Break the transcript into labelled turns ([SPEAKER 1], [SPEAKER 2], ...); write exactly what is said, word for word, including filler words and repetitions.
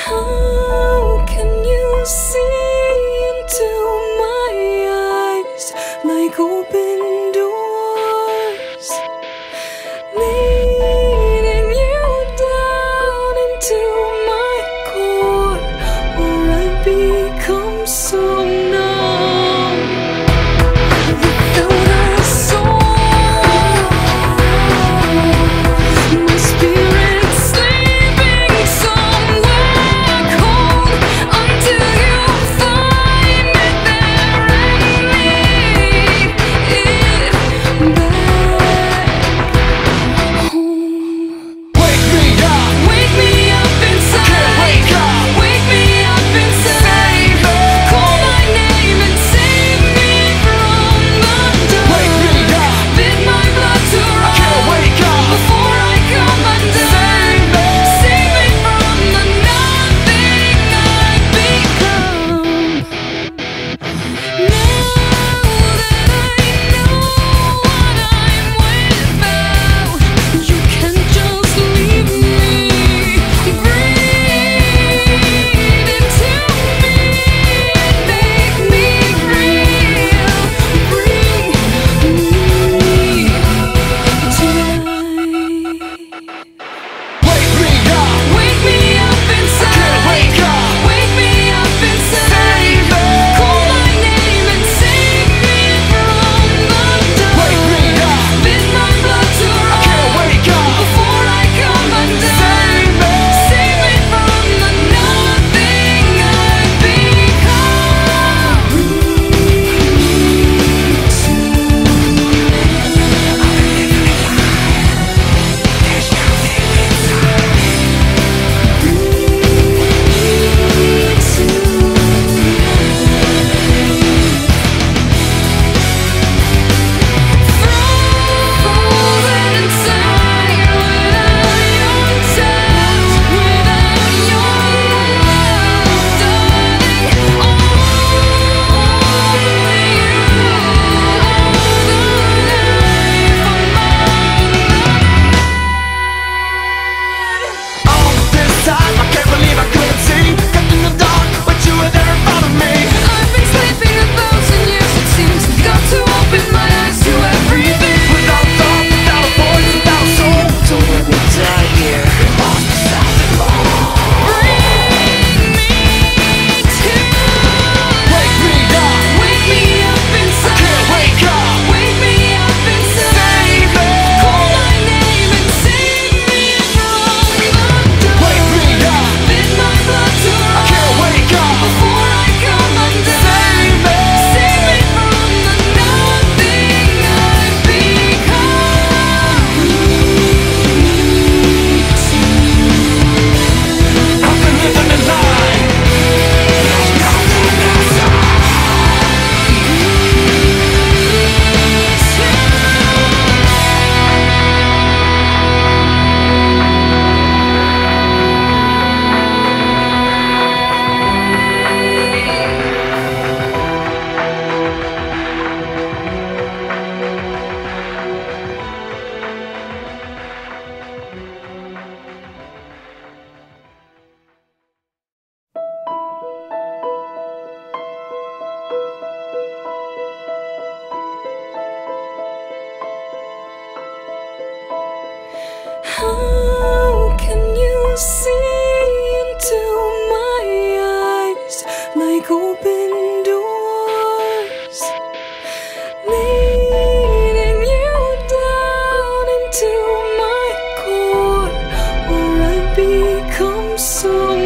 [SPEAKER 1] How can you see into my eyes like open doors, leading you down into my core, where I become so numb without a soul. My spirit's sleeping somewhere cold until you find me there and lead it back home.
[SPEAKER 2] Wake me up,
[SPEAKER 1] Wake me up inside.
[SPEAKER 2] can't wake up.
[SPEAKER 1] Wake me up inside. Call my name and save me from the dark.
[SPEAKER 2] Wake me up,
[SPEAKER 1] Bid my blood to run
[SPEAKER 2] can't wake up.
[SPEAKER 1] before I come undone.
[SPEAKER 2] Save me.
[SPEAKER 1] Save me from the nothing I've become. Now that I know what I'm without, you can't just leave me. Breathe into me, make me real. Bring me tonight.
[SPEAKER 2] Wake me up,
[SPEAKER 1] Wake me up inside.
[SPEAKER 2] can't wake up.
[SPEAKER 1] Wake me up inside.
[SPEAKER 2] Save me.
[SPEAKER 1] Call my name and save me from the dark.
[SPEAKER 2] Wake me up,
[SPEAKER 1] Bid my blood to
[SPEAKER 2] can't
[SPEAKER 1] run
[SPEAKER 2] wake up.
[SPEAKER 1] before I come undone.
[SPEAKER 2] Save me.
[SPEAKER 1] Save me from the nothing I've become. Frozen inside without your touch, without your love, darling. Only you hold the life of mine.
[SPEAKER 2] All this time, I can't believe I couldn't see. Kept in the dark, but you were there in front of me.
[SPEAKER 1] I've been sleeping a thousand years, it seems. Got to open my eyes to everything.
[SPEAKER 2] Without thought, without a voice, without a soul. Don't let me die here. It must be something more.
[SPEAKER 1] Bring me to
[SPEAKER 2] Wake me up,
[SPEAKER 1] Wake me up inside.
[SPEAKER 2] can't wake up.
[SPEAKER 1] Wake me up inside.
[SPEAKER 2] Save me.
[SPEAKER 1] Call my name and save me from the dark.
[SPEAKER 2] Wake me up,
[SPEAKER 1] Bid my blood to run
[SPEAKER 2] can't wake up.
[SPEAKER 1] before I come undone.
[SPEAKER 2] Save me.
[SPEAKER 1] Save me from the nothing I've become.
[SPEAKER 2] I've been living a lie. There's nothing inside.
[SPEAKER 1] How can you see into my eyes like open doors, leading you down into my core, where I become so